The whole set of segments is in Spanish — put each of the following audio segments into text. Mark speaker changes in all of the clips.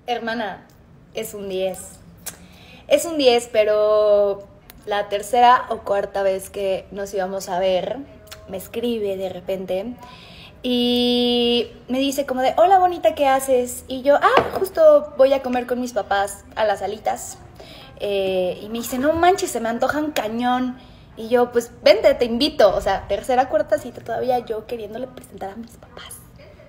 Speaker 1: Hermana, es un 10. Es un 10, pero la tercera o cuarta vez que nos íbamos a ver, me escribe de repente y me dice como de, hola bonita, ¿qué haces? Y yo, justo voy a comer con mis papás a las alitas. Y me dice, no manches, se me antojan cañón. Y yo, pues vente, te invito. O sea, tercera, cuarta cita todavía yo queriéndole presentar a mis papás.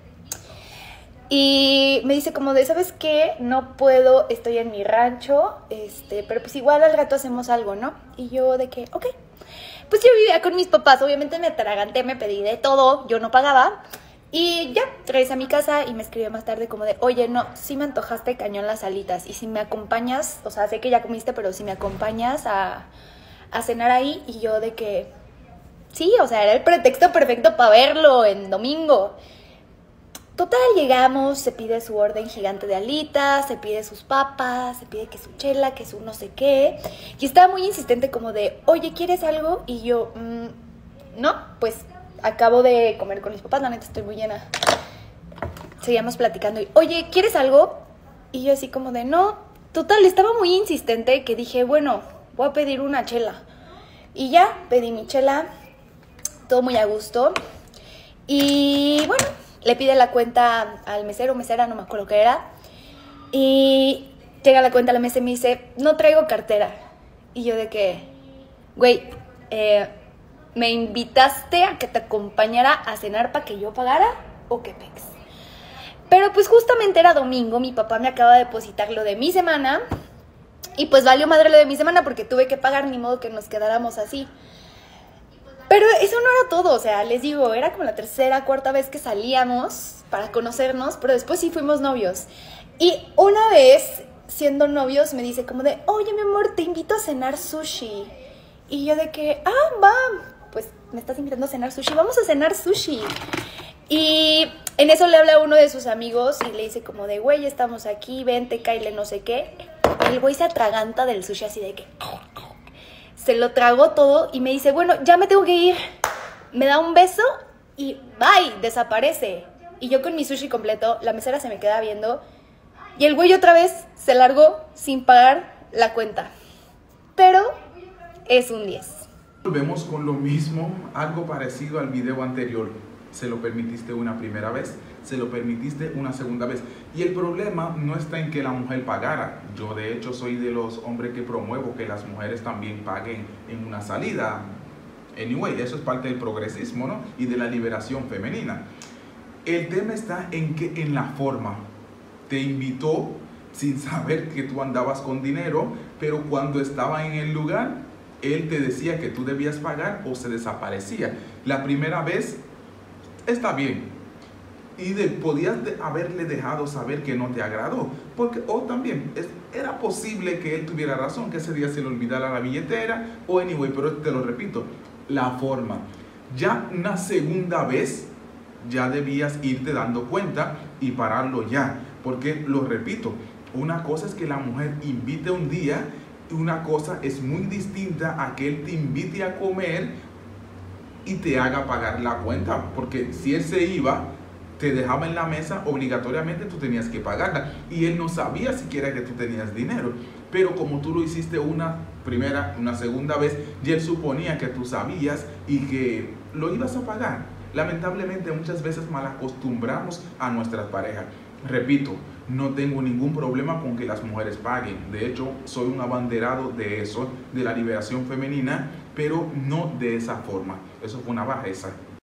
Speaker 1: Y me dice como de, ¿sabes qué? No puedo, estoy en mi rancho, pero pues igual al rato hacemos algo, ¿no? Y yo de que, ok. Pues yo vivía con mis papás, obviamente me atraganté, me pedí de todo, yo no pagaba. Y ya, regresé a mi casa y me escribió más tarde como de, oye, no, sí me antojaste cañón las alitas. Y si me acompañas, o sea, sé que ya comiste, pero si me acompañas a cenar ahí. Y yo de que, sí, o sea, era el pretexto perfecto para verlo en domingo. Total, llegamos, se pide su orden gigante de alitas, se pide sus papas, se pide que su chela, que su no sé qué. Y estaba muy insistente como de, oye, ¿quieres algo? Y yo, no, pues acabo de comer con mis papás, la neta estoy muy llena. Seguíamos platicando y, oye, ¿quieres algo? Y yo así como de, no. Total, estaba muy insistente que dije, bueno, voy a pedir una chela. Y ya, pedí mi chela, todo muy a gusto. Y bueno, le pide la cuenta al mesero, mesera, no me acuerdo qué era. Y llega la cuenta a la mesa y me dice, no traigo cartera. Y yo de que, güey, ¿me invitaste a que te acompañara a cenar para que yo pagara? ¿O qué pex? Pero pues justamente era domingo, mi papá me acaba de depositar lo de mi semana. Y pues valió madre lo de mi semana porque tuve que pagar, ni modo que nos quedáramos así. Pero eso no era todo, o sea, les digo, era como la tercera, cuarta vez que salíamos para conocernos, pero después sí fuimos novios. Y una vez, siendo novios, me dice como de, oye, mi amor, te invito a cenar sushi. Y yo de que, va, pues me estás invitando a cenar sushi, vamos a cenar sushi. Y en eso le habla a uno de sus amigos y le dice como de, güey, estamos aquí, vente, cáile, no sé qué. El güey se atraganta del sushi así de que... Se lo tragó todo y me dice, bueno, ya me tengo que ir. Me da un beso y bye, desaparece. Y yo con mi sushi completo, la mesera se me queda viendo. Y el güey otra vez se largó sin pagar la cuenta. Pero es un 10.
Speaker 2: Volvemos con lo mismo, algo parecido al video anterior. Se lo permitiste una primera vez, se lo permitiste una segunda vez. Y el problema no está en que la mujer pagara. Yo de hecho soy de los hombres que promuevo que las mujeres también paguen en una salida. Anyway, eso es parte del progresismo, ¿no? Y de la liberación femenina. El tema está en que en la forma. Te invitó sin saber que tú andabas con dinero, pero cuando estaba en el lugar, él te decía que tú debías pagar o se desaparecía. La primera vez está bien. Y podías haberle dejado saber que no te agradó. Porque, o también, era posible que él tuviera razón, que ese día se le olvidara la billetera, o anyway, pero te lo repito, la forma. Ya una segunda vez, ya debías irte dando cuenta y pararlo ya. Porque, lo repito, una cosa es que la mujer invite un día, y una cosa es muy distinta a que él te invite a comer y te haga pagar la cuenta. Porque si él se iba, te dejaba en la mesa, obligatoriamente tú tenías que pagarla. Y él no sabía siquiera que tú tenías dinero. Pero como tú lo hiciste una primera, una segunda vez, y él suponía que tú sabías y que lo ibas a pagar. Lamentablemente muchas veces malacostumbramos a nuestras parejas. Repito, no tengo ningún problema con que las mujeres paguen. De hecho, soy un abanderado de eso, de la liberación femenina, pero no de esa forma. Eso fue una bajeza.